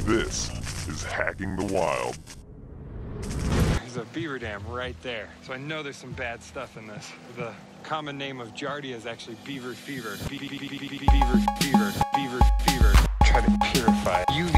This is Hacking the Wild. There's a beaver dam right there. So I know there's some bad stuff in this. The common name of Giardia is actually beaver fever. Beaver fever. Beaver fever. Try to purify. UV